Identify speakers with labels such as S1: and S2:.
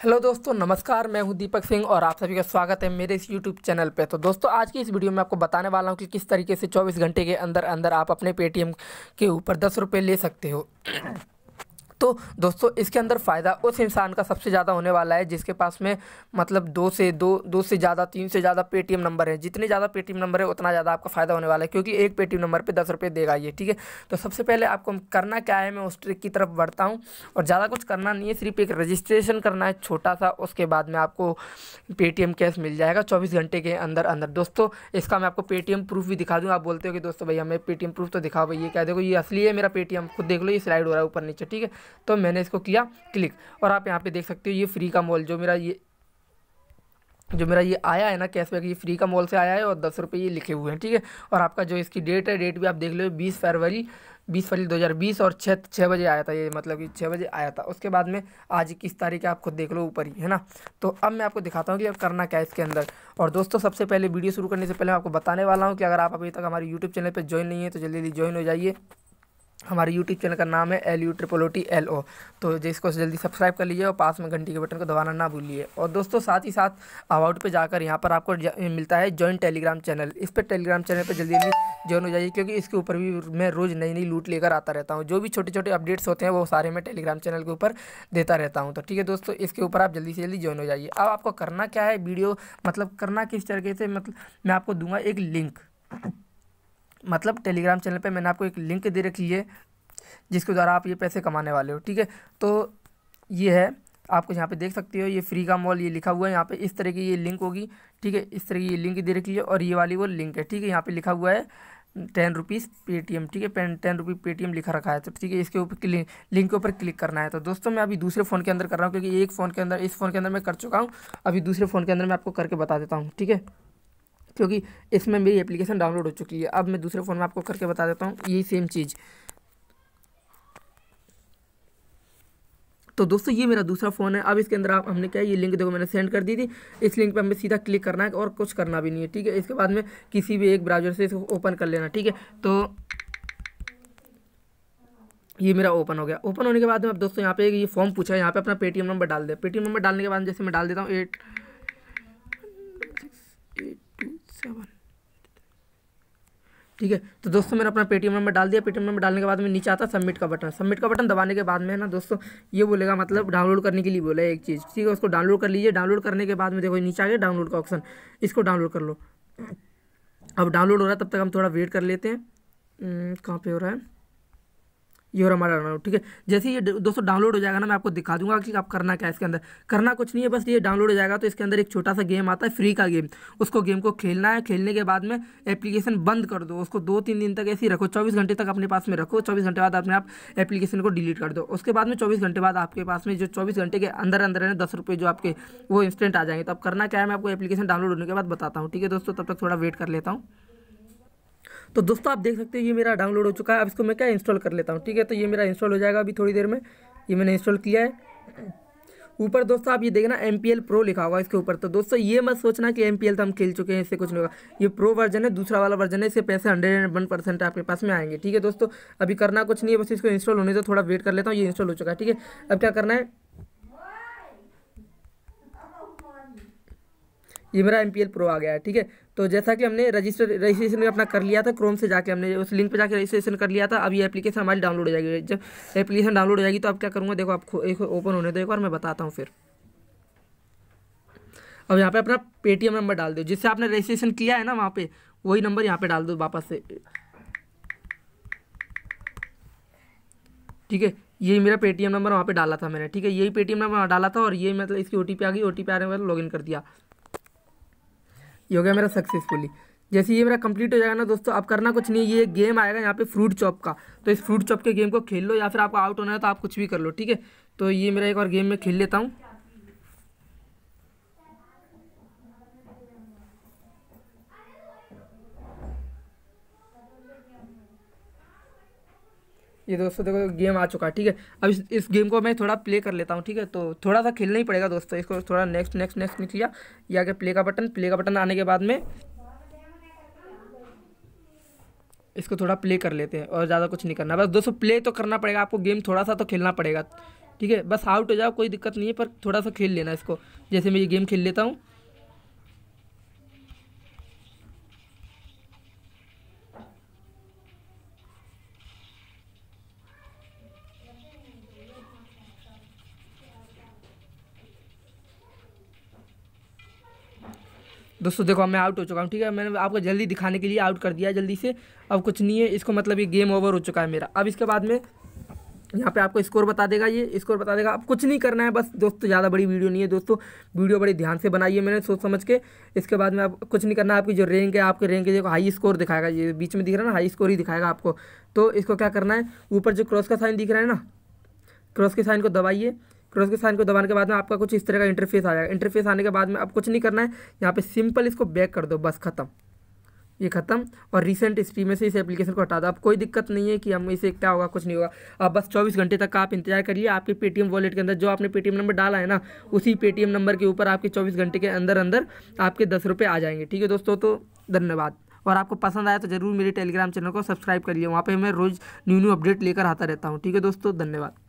S1: Hello दोस्तों, नमस्कार। मैं हूं दीपक सिंह और आप सभी का स्वागत है मेरे इस यूट्यूब चैनल पे। तो दोस्तों, आज की इस वीडियो में आपको बताने वाला हूं कि किस तरीके से 24 घंटे के अंदर अंदर आप अपने पेटीएम के ऊपर 10 रुपये ले सकते हो। तो दोस्तों, इसके अंदर फ़ायदा उस इंसान का सबसे ज़्यादा होने वाला है जिसके पास में मतलब दो से ज़्यादा, 3 से ज़्यादा पेटीएम नंबर है। जितने ज़्यादा पेटीएम नंबर है उतना ज़्यादा आपका फ़ायदा होने वाला है, क्योंकि एक पेटीएम नंबर पे 10 रुपये देगा ये। ठीक है, तो सबसे पहले आपको करना क्या है, मैं उस ट्रिक की तरफ बढ़ता हूँ। और ज़्यादा कुछ करना नहीं है, सिर्फ एक रजिस्ट्रेशन करना है छोटा सा। उसके बाद में आपको पेटीएम कैश मिल जाएगा 24 घंटे के अंदर अंदर। दोस्तों, इसका मैं आपको पेटीएम प्रूफ भी दिखा दूँ। आप बोलते हो कि दोस्तों भैया हमें पेटीएम प्रूफ तो दिखाओ। भैया क्या देखो, ये असली है मेरा पेटीएम, खुद देख लो, ये स्लाइड हो रहा है ऊपर नीचे। ठीक है, तो मैंने इसको किया क्लिक और आप यहाँ पे देख सकते हो ये फ्री का मॉल जो मेरा ये आया है ना कैशबैक, ये फ्री का मॉल से आया है और 10 रुपये ये लिखे हुए हैं। ठीक है, और आपका जो इसकी डेट है, डेट भी आप देख लो 20 फरवरी 2020 और 6 बजे आया था ये, मतलब कि 6 बजे आया था। उसके बाद में आज किस तारीख है आप खुद देख लो ऊपर ही, है ना। तो अब मैं आपको दिखाता हूँ कि अब करना क्या है इसके अंदर। और दोस्तों, सबसे पहले वीडियो शुरू करने से पहले मैं आपको बताने वाला हूँ कि अगर आप अभी तक हमारे यूट्यूब चैनल पर ज्वाइन नहीं है तो जल्दी जल्दी ज्वाइन हो जाइए। हमारे यूट्यूब चैनल का नाम है LUOOTLO, तो जिसको जल्दी सब्सक्राइब कर लीजिए और पास में घंटी के बटन को दबाना ना भूलिए। और दोस्तों, साथ ही साथ अबाउट पे जाकर यहाँ पर आपको मिलता है जॉइन टेलीग्राम चैनल। इस पर टेलीग्राम चैनल पे जल्दी जल्दी ज्वाइन हो जाइए, क्योंकि इसके ऊपर भी मैं रोज़ नई नई लूट लेकर आता रहता हूँ। जो भी छोटे छोटे अपडेट्स होते हैं वो सारे मैं टेलीग्राम चैनल के ऊपर देता रहता हूँ। तो ठीक है दोस्तों, इसके ऊपर आप जल्दी से जल्दी ज्वाइन हो जाइए। अब आपको करना क्या है, वीडियो मतलब करना किस तरीके से, मतलब मैं आपको दूंगा एक लिंक। मतलब टेलीग्राम चैनल पे मैंने आपको एक लिंक दे रखी है जिसके द्वारा आप ये पैसे कमाने वाले हो। ठीक है, तो ये है, आपको यहाँ पे देख सकते हो ये फ्री का मॉल ये लिखा हुआ है। यहाँ पे इस तरह की ये लिंक होगी। ठीक है, इस तरह की ये लिंक दे रखी है और ये वाली वो लिंक है। ठीक है, यहाँ पे लिखा हुआ है 10 रुपीज़ पेटीएम। ठीक है, 10 रुपये पेटीएम लिखा रखा है। तो ठीक है, इसके ऊपर लिंक के ऊपर क्लिक करना है। तो दोस्तों, मैं अभी दूसरे फ़ोन के अंदर कर रहा हूँ, क्योंकि एक फ़ोन के अंदर, इस फ़ोन के अंदर मैं कर चुका हूँ। अभी दूसरे फ़ोन के अंदर मैं आपको करके बता देता हूँ। ठीक है, क्योंकि इसमें मेरी एप्लीकेशन डाउनलोड हो चुकी है। अब मैं दूसरे फ़ोन में आपको करके बता देता हूँ यही सेम चीज़। तो दोस्तों, ये मेरा दूसरा फ़ोन है। अब इसके अंदर हमने क्या है, ये लिंक देखो मैंने सेंड कर दी थी। इस लिंक पे हमें सीधा क्लिक करना है और कुछ करना भी नहीं है। ठीक है, इसके बाद में किसी भी एक ब्राउज़र से इसको ओपन कर लेना। ठीक है, तो ये मेरा ओपन हो गया। ओपन होने के बाद में अब दोस्तों यहाँ पे ये फॉर्म पूछा है, यहाँ पे अपना पेटीएम नंबर डाल दे। पेटीएम नंबर डालने के बाद जैसे मैं डाल देता हूँ 82827। ठीक है, तो दोस्तों मैंने अपना पेटीएम नंबर डाल दिया। पेटीएम नंबर डालने के बाद में नीचे आता है सबमिट का बटन। सबमिट का बटन दबाने के बाद में ना दोस्तों, ये बोलेगा मतलब डाउनलोड करने के लिए बोला है एक चीज़। ठीक है, उसको डाउनलोड कर लीजिए। डाउनलोड करने के बाद में देखो नीचे आ गया डाउनलोड का ऑप्शन, इसको डाउनलोड कर लो। अब डाउनलोड हो रहा है, तब तक हम थोड़ा वेट कर लेते हैं। कहाँ पे हो रहा है, ये और हमारा डाउनलोड। ठीक है, जैसे ये दोस्तों डाउनलोड हो जाएगा ना, मैं आपको दिखा दूंगा कि आप करना क्या है इसके अंदर। करना कुछ नहीं है, बस ये डाउनलोड हो जाएगा तो इसके अंदर एक छोटा सा गेम आता है, फ्री का गेम। उसको गेम को खेलना है। खेलने के बाद में एप्लीकेशन बंद कर दो, उसको 2-3 दिन तक ऐसे ही रखो, 24 घंटे तक अपने पास में रखो। 24 घंटे बाद अपने आप एप्लीकेशन को डिलीट कर दो। उसके बाद में 24 घंटे बाद आपके पास में जो 24 घंटे के अंदर अंदर है 10 रुपये जो आपके वो इंस्टेंट आ जाएंगे। तो अब करना क्या है, मैं आपको एप्लीकेशन डाउनलोड होने के बाद बताता हूँ। ठीक है दोस्तों, तब तक थोड़ा वेट कर लेता हूँ। तो दोस्तों, आप देख सकते हो ये मेरा डाउनलोड हो चुका है। अब इसको मैं क्या इंस्टॉल कर लेता हूँ। ठीक है, तो ये मेरा इंस्टॉल हो जाएगा अभी थोड़ी देर में। ये मैंने इंस्टॉल किया है। ऊपर दोस्तों आप ये देखना MPL प्रो लिखा होगा इसके ऊपर। तो दोस्तों, ये मत सोचना कि MPL तो हम खेल चुके हैं, इससे कुछ नहीं होगा। ये प्रो वर्जन है, दूसरा वाला वर्जन है। इससे पैसे 101% आपके पास में आएंगे। ठीक है दोस्तों, अभी करना कुछ नहीं है, बस इसको इंस्टॉल होने दो, थोड़ा वेट कर लेता हूँ। ये इंस्टॉल हो चुका है। ठीक है, अब क्या करना है, ये मेरा MPL प्रो आ गया है। ठीक है, तो जैसा कि हमने रजिस्ट्रेशन में अपना कर लिया था, क्रोम से जाके हमने उस लिंक पे जाके रजिस्ट्रेशन कर लिया था। अब ये एप्लीकेशन हमारी डाउनलोड हो जाएगी। जब एप्लीकेशन डाउनलोड हो जाएगी तो अब क्या करूँगा, देखो आपको एक ओपन होने दो एक बार, मैं बताता हूँ फिर। अब यहाँ पे अपना पेटीएम नंबर डाल दो, जिससे आपने रजिस्ट्रेशन किया है ना, वहाँ पे वही नंबर यहाँ पे डाल दो वापस से। ठीक है, यही मेरा पेटीएम नंबर वहाँ पे डाला था मैंने। ठीक है, यही पेटीएम नंबर डाला था और ये मतलब इसकी OTP आ गई। OTP आने के बाद लॉगिन कर दिया। ये हो गया मेरा सक्सेसफुली। जैसे ये मेरा कंप्लीट हो जाएगा ना दोस्तों, अब करना कुछ नहीं, ये गेम आएगा यहाँ पे फ्रूट चॉप का। तो इस फ्रूट चॉप के गेम को खेल लो, या फिर आपको आउट होना है तो आप कुछ भी कर लो। ठीक है, तो ये मेरा एक और गेम में खेल लेता हूँ। ये दोस्तों देखो गेम आ चुका है। ठीक है, अब इस गेम को मैं थोड़ा प्ले कर लेता हूँ। ठीक है, तो थोड़ा सा खेलना ही पड़ेगा दोस्तों। इसको थोड़ा नेक्स्ट नेक्स्ट नेक्स्ट नहीं किया, ये आगे प्ले का बटन आने के बाद में इसको थोड़ा प्ले कर लेते हैं और ज़्यादा कुछ नहीं करना। बस दोस्तों प्ले तो करना पड़ेगा आपको, गेम थोड़ा सा तो खेलना पड़ेगा, ठीक है, बस आउट हो जाओ कोई दिक्कत नहीं है, पर थोड़ा सा खेल लेना इसको। जैसे मैं ये गेम खेल लेता हूँ। दोस्तों देखो मैं आउट हो चुका हूँ, ठीक है, मैंने आपको जल्दी दिखाने के लिए आउट कर दिया है जल्दी से। अब कुछ नहीं है, इसको मतलब ये गेम ओवर हो चुका है मेरा। अब इसके बाद में यहाँ पे आपको स्कोर बता देगा, ये स्कोर बता देगा। अब कुछ नहीं करना है बस दोस्तों, ज़्यादा बड़ी वीडियो नहीं है दोस्तों, वीडियो बड़ी ध्यान से बनाई है मैंने सोच समझ के। इसके बाद में आप कुछ नहीं करना है, आपकी जो रैंक है, आपके रैंक देखो हाई स्कोर दिखाएगा, ये बीच में दिख रहा है ना, हाई स्कोर ही दिखाएगा आपको। तो इसको क्या करना है, ऊपर जो क्रॉस का साइन दिख रहा है ना, क्रॉस के साइन को दबाइए। क्रॉस के साइन को दबाने के बाद में आपका कुछ इस तरह का इंटरफेस आ जाएगा। इंटरफेस आने के बाद में अब कुछ नहीं करना है, यहाँ पे सिंपल इसको बैक कर दो, बस खत्म, ये खत्म। और रिसेंट हिस्ट्री में से इस एप्लीकेशन को हटा दो। अब कोई दिक्कत नहीं है कि हम इसे क्या होगा, कुछ नहीं होगा। अब बस 24 घंटे तक का आप इंतजार करिए, आपके पेटीएम वॉलेट के अंदर जो आपने पेटीएम नंबर डाला है ना, उसी पेटीएम नंबर के ऊपर आपके 24 घंटे के अंदर अंदर आपके 10 रुपये आ जाएंगे। ठीक है दोस्तों, तो धन्यवाद। और आपको पसंद आया तो ज़रूर मेरे टेलीग्राम चैनल को सब्सक्राइब करिए, वहाँ पे मैं रोज़ न्यू अपडेट लेकर आता रहता हूँ। ठीक है दोस्तों, धन्यवाद।